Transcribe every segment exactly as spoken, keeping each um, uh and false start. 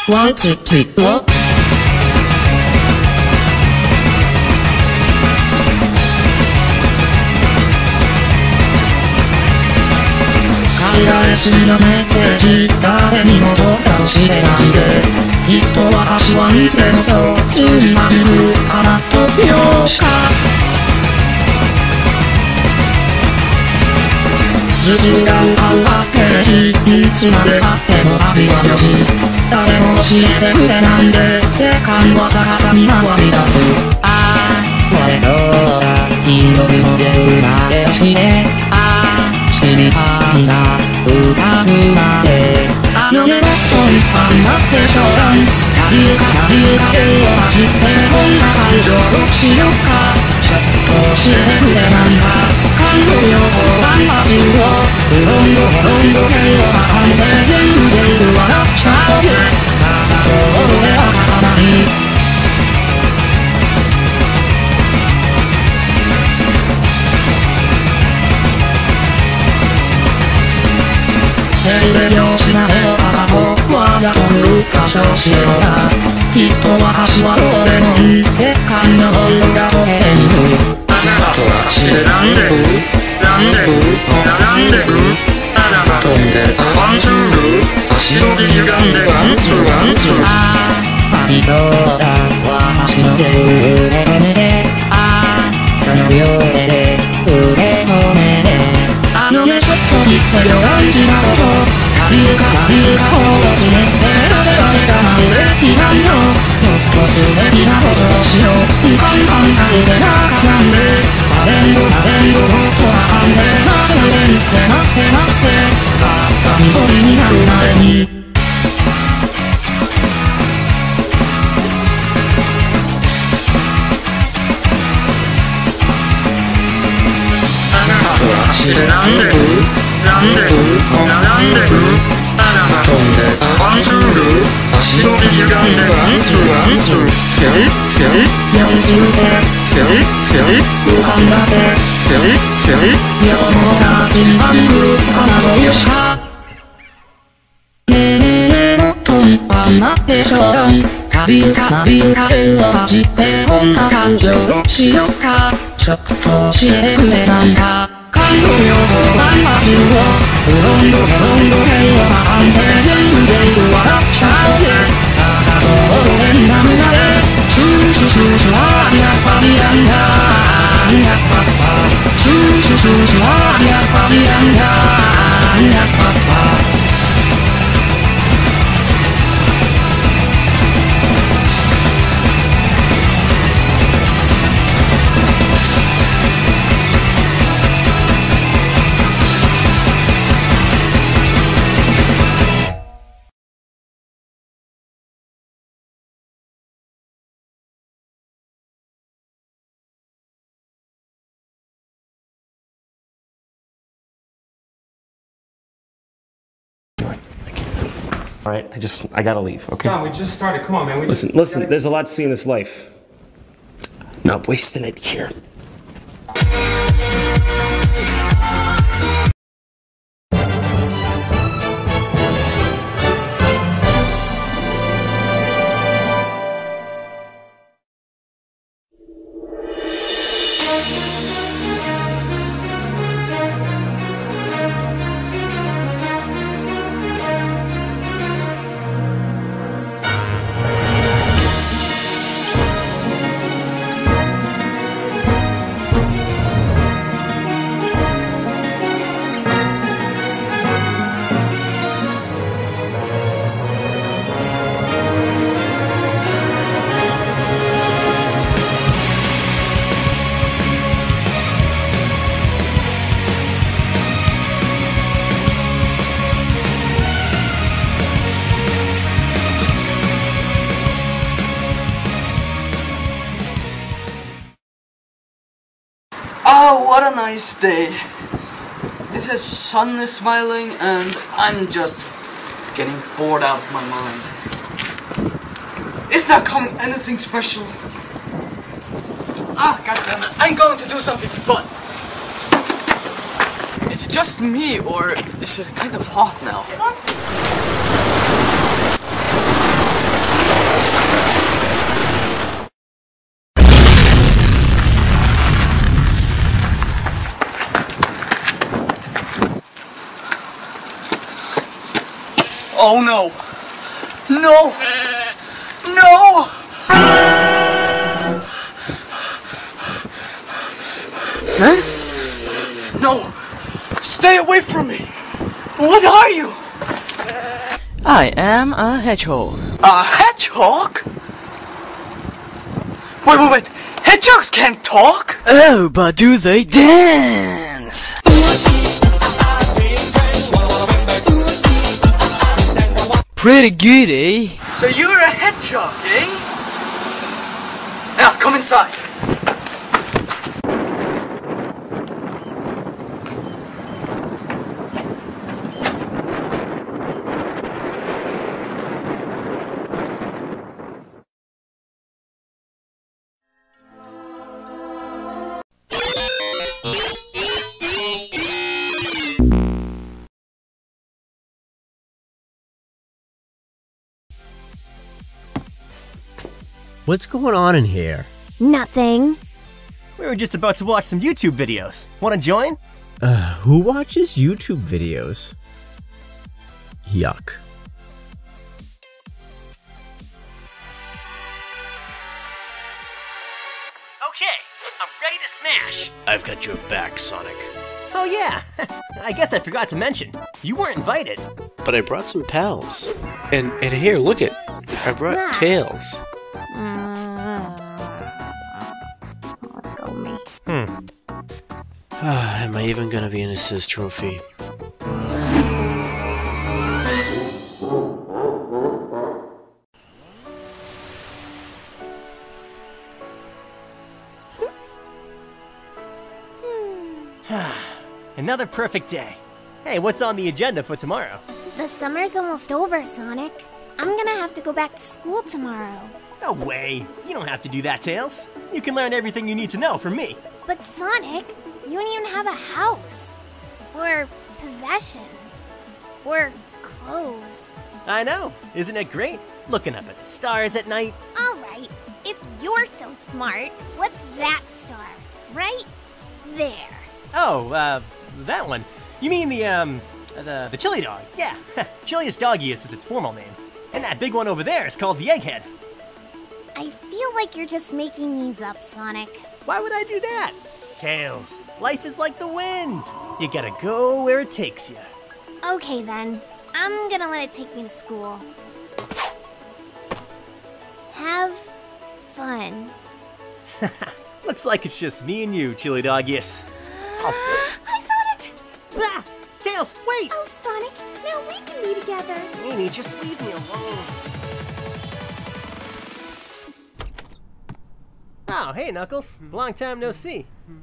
One, two, three, four. 考えしのメッセージ誰にもどうかもしれないできっと私はいつでもそうついまじる花と拍子か自信が歌うパッケージいつまでたっても旅はよし誰も教えてくれないで世界を逆さに回り出すああ割れそうだ記憶の全部までしてああ知りたいな歌うまであのねもっといっぱい待ってちょうだい旅ゆか旅ゆか手を走ってこんな感情をしようかちょっと教えてくれないか看護療法は待ちをうろんどへろんど手を挟んで全部全部笑っちゃおうぜさあさあ俺は書かない手で拍子な手を片方わざと振る箇所しようがきっと私はどうでもいい世界の温度が溶けていくあなたと私でランデブーランデブーランデブーあなた飛んでワンツー足の木歪んでワンツーワンツーああありそうだ私の手を腕めでああその両手で腕の目であのねちょっと言ってよ大事なこと旅ゆか旅ゆかほどつねってなぜあれがなんできないのもっと素敵なことをしようカンカンカンで中なんであれんごあれんごもっとあかんで待て待て待って待ってあった緑になる前に私でランデブーランデブーランデブーあなた飛んでワンツー足の木歪んでワンツーワンツーひょいひょい四つぜひょいひょい浮かんだぜひょいひょいよもなちんばんぐ花のよしかねえねえねえもっといっぱい待ってちょうだい旅ゆか旅ゆか手を走ってこんな感情をしようかちょっと教えてくれないか看護療法は待ちをうろんどへろんどへを挟んで全部全部笑っちゃおうぜさあさあどうでになるなれチューチュチュチュあーやっぱりやんやーやっぱっぱチューチュチュチュあーやっぱりやんやーやっぱっぱ All right, I just, I gotta leave, okay? John, we just started. Come on, man. We Listen, just, listen, gotta... there's a lot to see in this life. Not wasting it here. Oh, what a nice day. It says sun is smiling and I'm just getting bored out of my mind. It's not coming anything special. Ah, goddammit, I'm going to do something fun. Is it just me or is it kind of hot now? Oh no! No! No! Huh? No! Stay away from me! What are you? I am a hedgehog. A hedgehog? Wait, wait, wait! Hedgehogs can't talk! Oh, but do they dance? Pretty good, eh? So you're a hedgehog, eh? Now, come inside. What's going on in here? Nothing. We were just about to watch some YouTube videos. Wanna join? Uh, who watches YouTube videos? Yuck. Okay, I'm ready to smash. I've got your back, Sonic. Oh yeah, I guess I forgot to mention, you weren't invited. But I brought some pals. And and here, look it. I brought Tails. Let go of me. Hmm. Am I even gonna be an assist trophy? Another perfect day. Hey, what's on the agenda for tomorrow? The summer's almost over, Sonic. I'm gonna have to go back to school tomorrow. No way. You don't have to do that, Tails. You can learn everything you need to know from me. But Sonic, you don't even have a house. Or possessions. Or clothes. I know. Isn't it great? Looking up at the stars at night. Alright, if you're so smart, what's that star? Right there. Oh, uh, that one. You mean the, um, the, the chili dog. Yeah, Chilius doggius is its formal name. And that big one over there is called the egghead. I feel like you're just making these up, Sonic. Why would I do that? Tails, life is like the wind. You gotta go where it takes you. Okay then, I'm gonna let it take me to school. Have fun. Looks like it's just me and you, chili doggius. Oh. Hi, Sonic! Ah! Tails, wait! Oh, Sonic, now we can be together. Amy, just leave me alone. Oh, hey, Knuckles. Long time no see.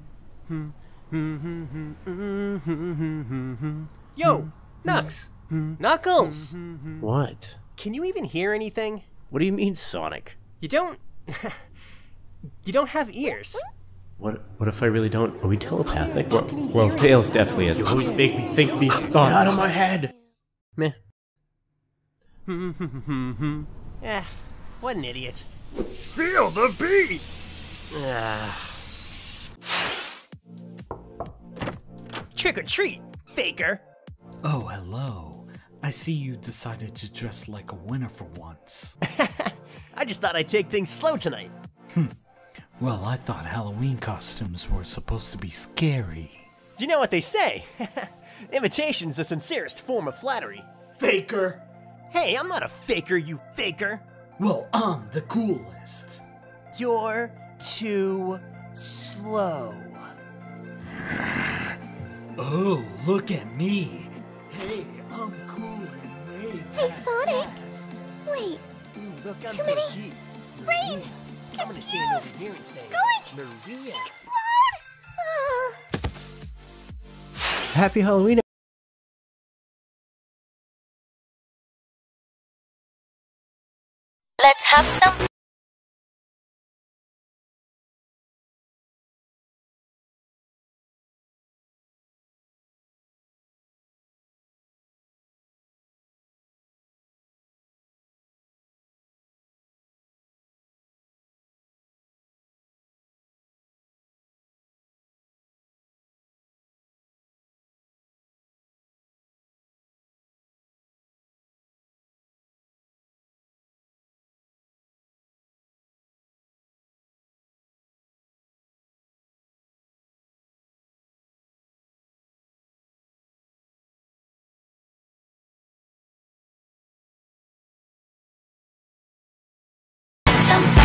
Yo, Knux! Knuckles! What? Can you even hear anything? What do you mean, Sonic? You don't... you don't have ears. What What if I really don't? Are we telepathic? Well, well Tails definitely is. You always make me think these thoughts. Get out of my head! Meh. Eh, what an idiot. Feel the beat! Ah. Trick or treat, faker! Oh, hello. I see you decided to dress like a winner for once. I just thought I'd take things slow tonight. Hmm. Well, I thought Halloween costumes were supposed to be scary. You know what they say? Imitation's the sincerest form of flattery. Faker! Hey, I'm not a faker, you faker! Well, I'm the coolest. You're too slow. Oh, look at me. Hey, I'm cool and way Hey, past Sonic! fast. Wait, Ooh, look, I'm Too so many deep. rain! I'm gonna stand over Confused! here and say, Going Maria. to explode! Happy Halloween! Let's have some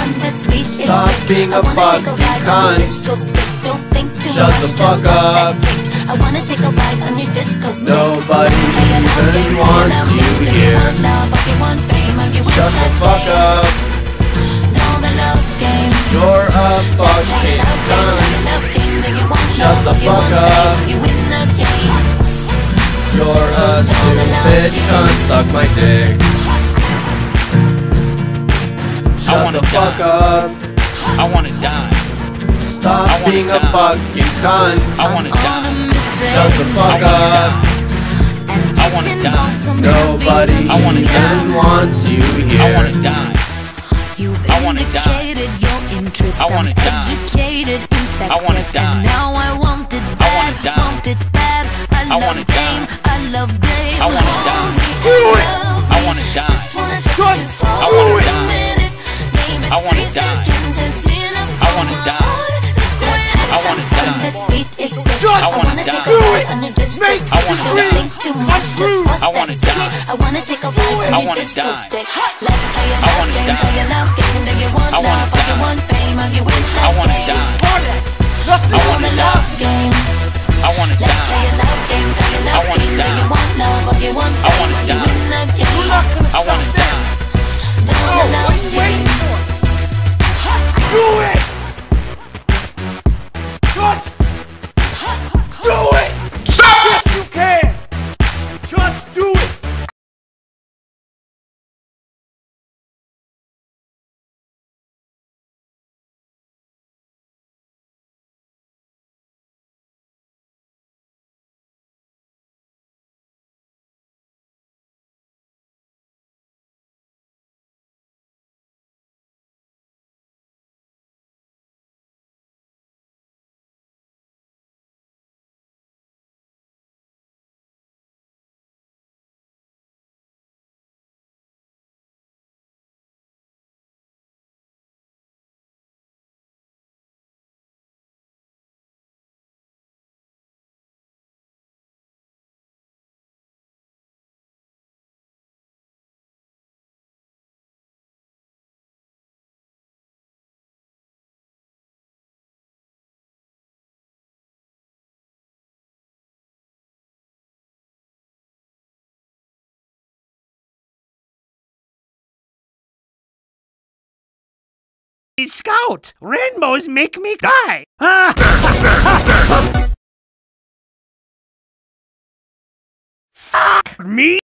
Stop being a fucking cunt. Shut the fuck up. I wanna take a ride on your disco stick. Nobody even wants you here. Shut the fuck up. You're a fucking cunt. Shut the fuck up. You're a stupid cunt. Suck my dick. Shut the fuck up. I wanna die. Stop being a fucking cunt. I wanna die. Shut the fuck up. I wanna die. Nobody even wants you here. I wanna die. You've I wanna die. indicated your interest. I wanna I'm die. educated in sex. I wanna die. And now I want it bad. I wanna die. Want it bad. I, I love wanna game. die. I love game. I wanna die. Do it. I wanna die. Just wanna touch you for I wanna a die. minute. Name it I wanna three die. seconds is enough I for wanna my die. heart to quit. I wanna die. This beat is sick. I I wanna wanna die. take a ride on your disco Make stick. I wanna Don't die. think too much. Just bust I wanna that die. stick. I wanna take a ride on I your wanna disco die. stick. Let's play a I love wanna game. die. Play a love game. Do you want I wanna love or you die. want fame? Are you in I that wanna game? die. I Love wanna a die. love game. I wanna Let's die. play a love game. Play a I love wanna game. Do die. you want love or you want I fame? wanna Are you die. in that game? I wanna die. Doing a love game. Do it! Just do it! Stop! Yes, you can! Just do it! Scout! Rainbows make me cry! Fuck me!